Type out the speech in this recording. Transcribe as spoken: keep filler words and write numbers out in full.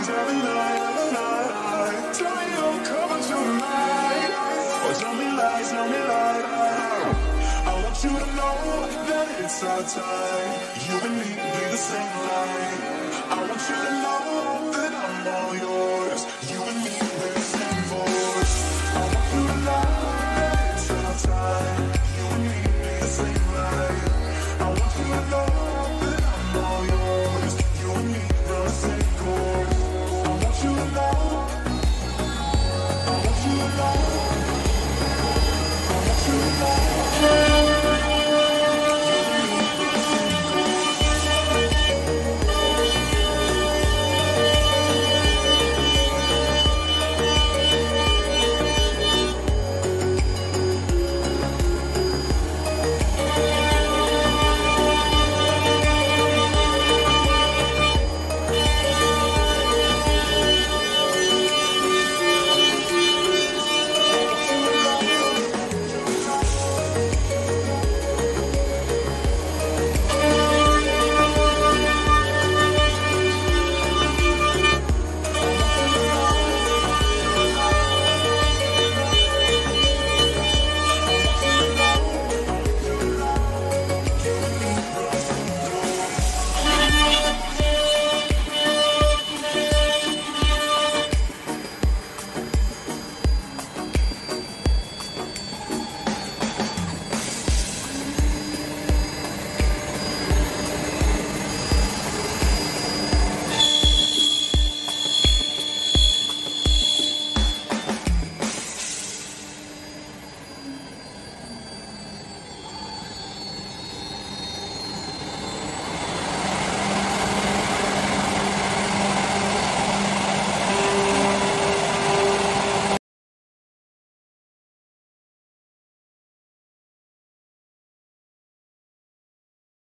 every night, every night. Tell me you're coming tonight. Or tell me lies, tell me lies. I want you to know that it's our time. You and me be the same light. I want you to know that I'm all yours.